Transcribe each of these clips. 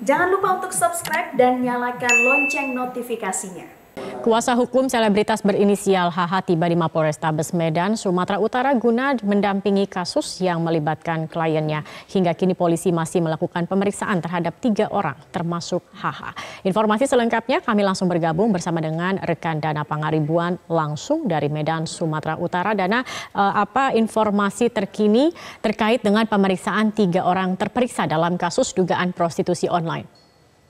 Jangan lupa untuk subscribe dan nyalakan lonceng notifikasinya. Kuasa hukum selebritas berinisial HH tiba di Mapolrestabes Medan, Sumatera Utara guna mendampingi kasus yang melibatkan kliennya. Hingga kini polisi masih melakukan pemeriksaan terhadap 3 orang, termasuk HH. Informasi selengkapnya kami langsung bergabung bersama dengan rekan Dana Pangaribuan langsung dari Medan, Sumatera Utara. Dana, apa informasi terkini terkait dengan pemeriksaan 3 orang terperiksa dalam kasus dugaan prostitusi online?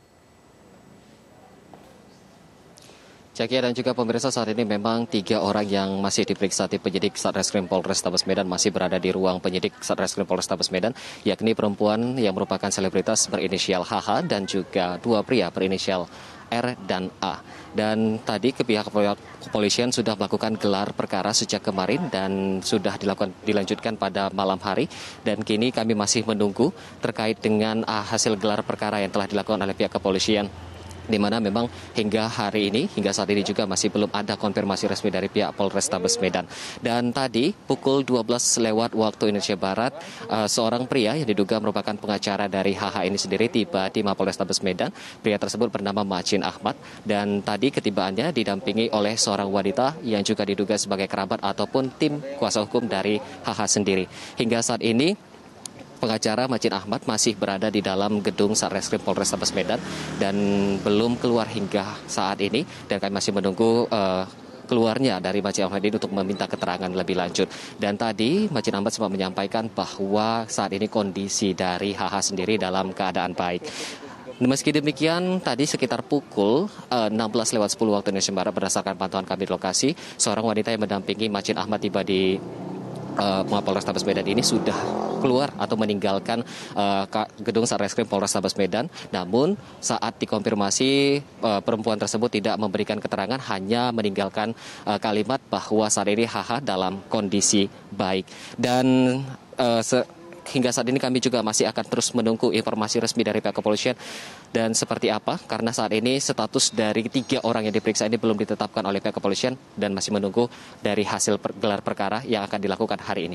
Cakia dan juga pemirsa, saat ini memang 3 orang yang masih diperiksa tim penyidik Satreskrim Polrestabes Medan masih berada di ruang penyidik Satreskrim Polrestabes Medan, yakni perempuan yang merupakan selebritas berinisial HH dan juga 2 pria berinisial R dan A. Dan tadi pihak kepolisian sudah melakukan gelar perkara sejak kemarin dan sudah dilanjutkan pada malam hari. Dan kini kami masih menunggu terkait dengan hasil gelar perkara yang telah dilakukan oleh pihak kepolisian, di mana memang hingga hari ini, hingga saat ini juga masih belum ada konfirmasi resmi dari pihak Polrestabes Medan. Dan tadi pukul 12 lewat waktu Indonesia Barat, seorang pria yang diduga merupakan pengacara dari HH ini sendiri tiba di Mapolrestabes Medan. Pria tersebut bernama Macin Ahmad dan tadi ketibaannya didampingi oleh seorang wanita yang juga diduga sebagai kerabat ataupun tim kuasa hukum dari HH sendiri. Hingga saat ini pengacara Macin Ahmad masih berada di dalam gedung Satreskrim Polrestabes Medan dan belum keluar hingga saat ini, dan kami masih menunggu keluarnya dari Macin Ahmad ini untuk meminta keterangan lebih lanjut. Dan tadi Macin Ahmad sempat menyampaikan bahwa saat ini kondisi dari HH sendiri dalam keadaan baik. Meski demikian, tadi sekitar pukul 16 lewat 10 waktu Indonesia Barat, berdasarkan pantauan kami di lokasi, seorang wanita yang mendampingi Macin Ahmad tiba di Mapolrestabes Medan ini sudah keluar atau meninggalkan gedung Satreskrim Polrestabes Medan. Namun saat dikonfirmasi, perempuan tersebut tidak memberikan keterangan, hanya meninggalkan kalimat bahwa saat ini HH dalam kondisi baik. Dan hingga saat ini kami juga masih akan terus menunggu informasi resmi dari pihak kepolisian dan seperti apa, karena saat ini status dari 3 orang yang diperiksa ini belum ditetapkan oleh pihak kepolisian dan masih menunggu dari hasil gelar perkara yang akan dilakukan hari ini.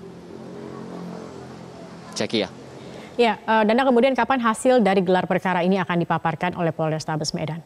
Cakia. Ya, dan kemudian kapan hasil dari gelar perkara ini akan dipaparkan oleh Polrestabes Medan?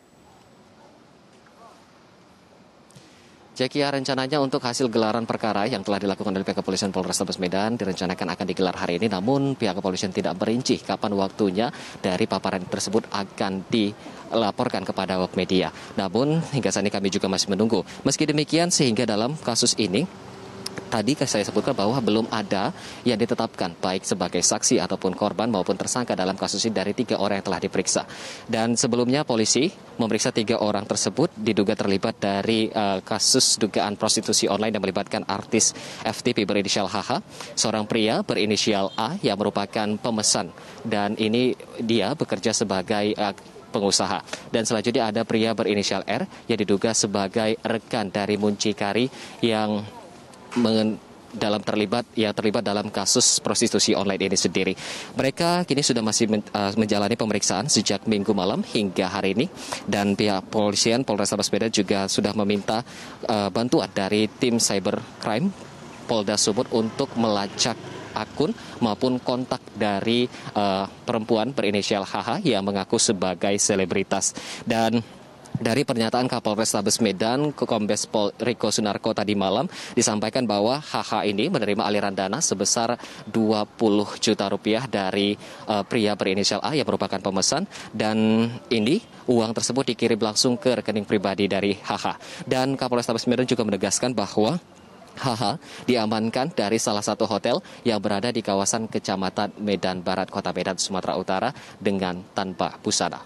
Cakia, rencananya untuk hasil gelaran perkara yang telah dilakukan oleh pihak kepolisian Polrestabes Medan direncanakan akan digelar hari ini, namun pihak kepolisian tidak merinci kapan waktunya dari paparan tersebut akan dilaporkan kepada awak media. Namun hingga saat ini kami juga masih menunggu. Meski demikian, sehingga dalam kasus ini tadi saya sebutkan bahwa belum ada yang ditetapkan baik sebagai saksi ataupun korban maupun tersangka dalam kasus ini dari 3 orang yang telah diperiksa. Dan sebelumnya polisi memeriksa 3 orang tersebut diduga terlibat dari kasus dugaan prostitusi online yang melibatkan artis FTP berinisial HH, seorang pria berinisial A yang merupakan pemesan dan ini dia bekerja sebagai pengusaha. Dan selanjutnya ada pria berinisial R yang diduga sebagai rekan dari muncikari yang terlibat dalam kasus prostitusi online ini sendiri. Mereka kini sudah masih menjalani pemeriksaan sejak Minggu malam hingga hari ini, dan pihak polisian Polrestabes Medan juga sudah meminta bantuan dari tim cybercrime Polda Sumut untuk melacak akun maupun kontak dari perempuan berinisial HH yang mengaku sebagai selebritas. Dan dari pernyataan Kapolrestabes Medan, Kombes Pol Riko Sunarko tadi malam disampaikan bahwa HH ini menerima aliran dana sebesar 20 juta rupiah dari pria berinisial A yang merupakan pemesan, dan ini uang tersebut dikirim langsung ke rekening pribadi dari HH. Dan Kapolrestabes Medan juga menegaskan bahwa HH diamankan dari salah satu hotel yang berada di kawasan Kecamatan Medan Barat, Kota Medan, Sumatera Utara dengan tanpa busana.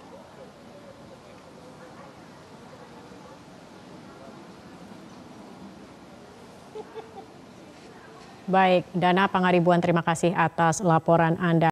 Baik, Dana Pangaribuan, terima kasih atas laporan Anda.